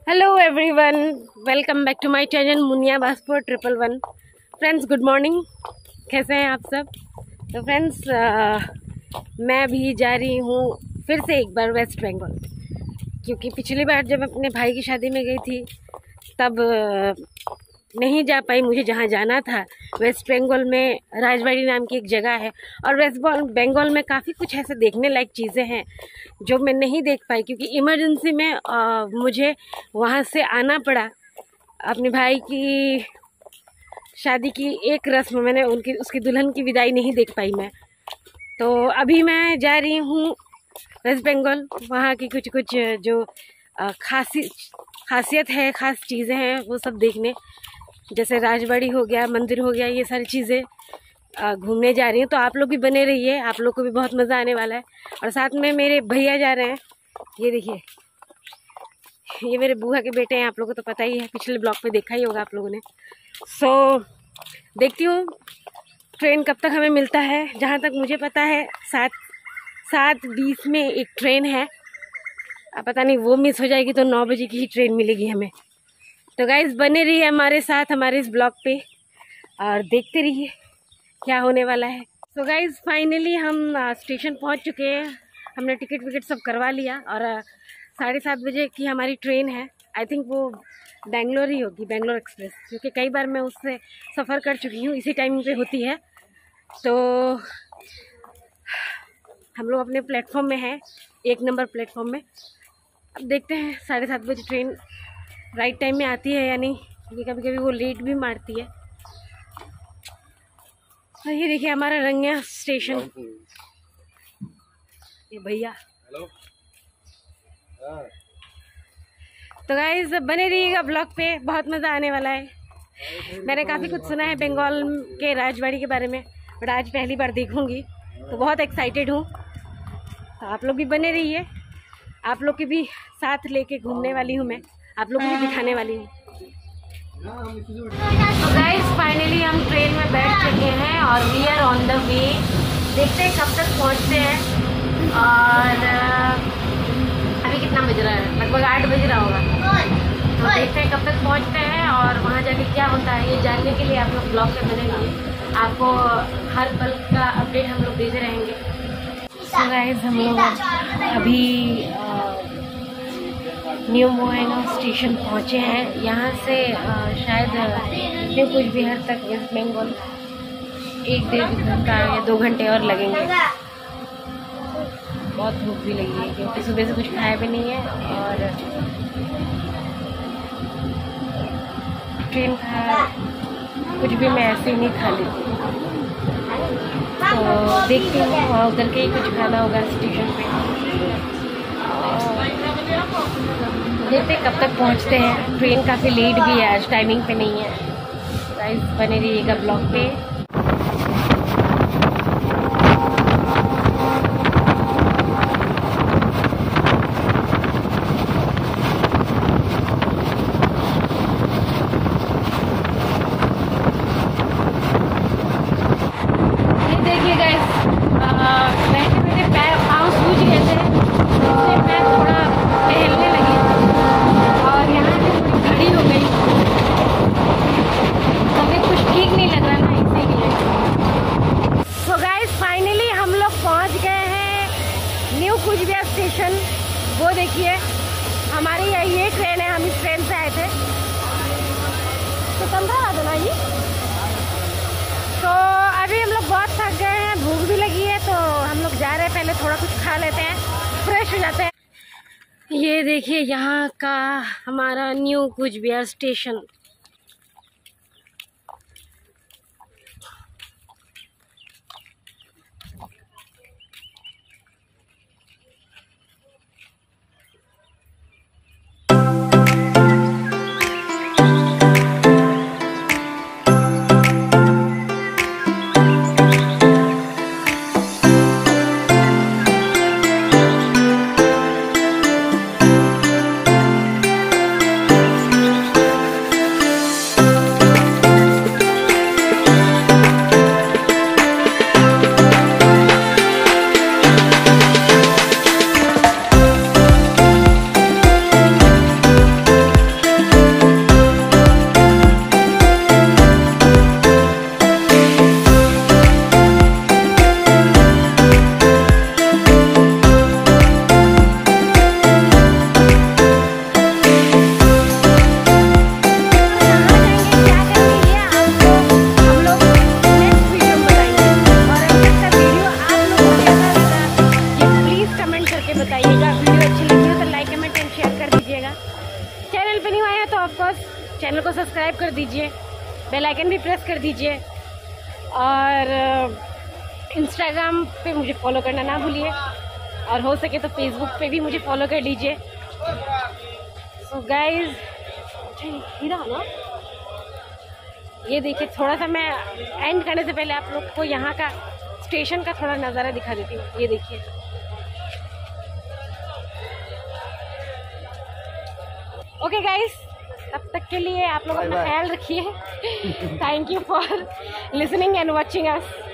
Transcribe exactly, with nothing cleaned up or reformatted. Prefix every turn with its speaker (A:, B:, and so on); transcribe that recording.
A: Hello everyone, welcome back to my channel Muniya Baspur triple one. Friends good morning, कैसे हैं आप सब। तो फ्रेंड्स मैं भी जा रही हूँ फिर से एक बार वेस्ट बंगाल, क्योंकि पिछली बार जब अपने भाई की शादी में गई थी तब uh, नहीं जा पाई मुझे जहाँ जाना था। वेस्ट बंगाल में राजबाड़ी नाम की एक जगह है और वेस्ट बंगाल में काफ़ी कुछ ऐसे देखने लायक चीज़ें हैं जो मैं नहीं देख पाई, क्योंकि इमरजेंसी में आ, मुझे वहाँ से आना पड़ा। अपने भाई की शादी की एक रस्म मैंने उनकी उसकी दुल्हन की विदाई नहीं देख पाई मैं। तो अभी मैं जा रही हूँ वेस्ट बंगाल, वहाँ की कुछ कुछ जो खासी खासियत है, ख़ास चीज़ें हैं वो सब देखने, जैसे राजबाड़ी हो गया, मंदिर हो गया, ये सारी चीज़ें घूमने जा रही हूँ। तो आप लोग भी बने रहिए, आप लोग को भी बहुत मज़ा आने वाला है। और साथ में मेरे भैया जा रहे हैं, ये देखिए, ये मेरे बुआ के बेटे हैं, आप लोगों को तो पता ही है, पिछले ब्लॉग में देखा ही होगा आप लोगों ने। सो so, देखती हूँ ट्रेन कब तक हमें मिलता है। जहाँ तक मुझे पता है सात सात बीस में एक ट्रेन है, पता नहीं वो मिस हो जाएगी तो नौ बजे की ही ट्रेन मिलेगी हमें। तो गाइस बने रहिए हमारे साथ हमारे इस ब्लॉग पे और देखते रहिए क्या होने वाला है। सो गाइस फाइनली हम स्टेशन पहुंच चुके हैं, हमने टिकट विकेट सब करवा लिया और साढ़े सात बजे की हमारी ट्रेन है। आई थिंक वो बेंगलोर ही होगी, बेंगलोर एक्सप्रेस, क्योंकि कई बार मैं उससे सफ़र कर चुकी हूँ, इसी टाइमिंग पे होती है। तो हम लोग अपने प्लेटफॉर्म में हैं, एक नंबर प्लेटफॉर्म में। अब देखते हैं साढ़े सात बजे ट्रेन राइट टाइम में आती है या नहीं, क्योंकि कभी कभी वो लेट भी मारती है। तो ये देखिए हमारा रंगिया स्टेशन, ये भैया। हेलो। तो गाइस बने रहिएगा ब्लॉग पे, बहुत मज़ा आने वाला है। मैंने काफ़ी कुछ सुना है बंगाल के राजबाड़ी के बारे में, बट आज पहली बार देखूंगी तो बहुत एक्साइटेड हूँ। तो आप लोग भी बने रहिए, आप लोग के भी साथ लेके घूमने वाली हूँ मैं, आप लोग को भी दिखाने वाली हूँ। तो गाइस फाइनली हम ट्रेन में बैठ चुके हैं और we are on the way. देखते हैं कब तक पहुँचते हैं। और अभी कितना बज रहा है, लगभग आठ बज रहा होगा। तो देखते हैं कब तक पहुँचते हैं और वहाँ जाके क्या होता है ये जानने के लिए आप लोग ब्लॉग पे बने रहिए। आपको हर पल का अपडेट हम लोग देते रहेंगे। तो गाइस हम लोग अभी न्यू मोएना स्टेशन पहुँचे हैं। यहाँ से आ, शायद न्यू कुछ बिहार तक वेस्ट बंगाल एक डेढ़ घंटा या दो घंटे और लगेंगे। बहुत भूख भी लगी है क्योंकि सुबह से कुछ खाया भी नहीं है और ट्रेन का कुछ भी मैं ऐसे ही नहीं खा लेती। तो देखती हूँ वहाँ उधर के ही कुछ खाना होगा स्टेशन पे। देखते कब तक पहुँचते हैं। ट्रेन काफ़ी लेट भी है, आज टाइमिंग पे नहीं है। गाइस बने रहिएगा ब्लॉग पे। ये देखिए गाइस, बैठे बैठे पैर पाँव सूज गए थे, इसलिए मैं थोड़ा टहलने लगी और यहाँ से थोड़ी खड़ी हो गई। हमें कुछ ठीक नहीं लग रहा ना, इसीलिए। सो गाइस फाइनली हम लोग पहुँच गए हैं न्यू कुछ बिहार स्टेशन। वो देखिए हमारी ये ट्रेन है, हम इस ट्रेन से आए थे। तो पंद्रह आ जाना ये। तो अभी हम लोग बहुत थक गए हैं, भूख भी लगी है, तो हम लोग जा रहे हैं, पहले थोड़ा कुछ खा लेते हैं, फ्रेश हो जाते हैं। ये देखिए यहाँ का हमारा न्यू कुछ बिहार स्टेशन। चैनल पे नहीं आए हैं तो ऑफकोर्स चैनल को सब्सक्राइब कर दीजिए, बेल आइकन भी प्रेस कर दीजिए और इंस्टाग्राम पे मुझे फॉलो करना ना भूलिए और हो सके तो फेसबुक पे भी मुझे फॉलो कर लीजिए। सो गाइज हीरा ना, ये देखिए थोड़ा सा मैं एंड करने से पहले आप लोग को यहाँ का स्टेशन का थोड़ा नज़ारा दिखा देती हूँ। ये देखिए ओके गाइस, तब तक के लिए आप लोग अपना ख्याल रखिए। Thank you for listening and watching us.